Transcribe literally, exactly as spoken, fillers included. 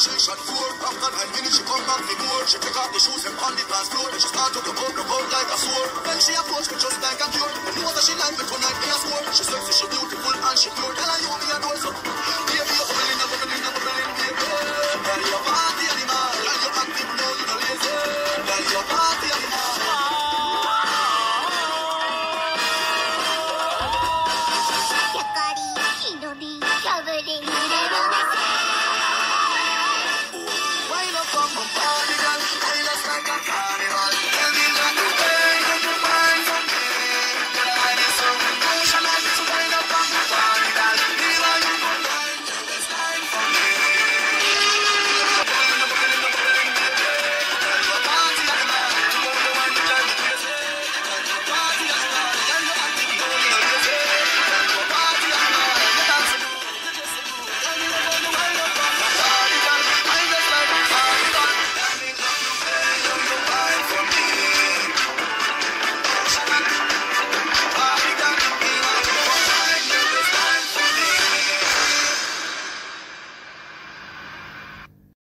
She shot four, after nine minutes she come back for more. She take off the shoes and on the dance floor. Then she start to go up, go up like a sword. When she approach me just like a cure. I know that she like me tonight, me a swore. She sexy, she beautiful and she pure. Tell her you me a door, so baby, you're bubbling, you're bubbling, you're bubbling, baby. Girl, you're hot.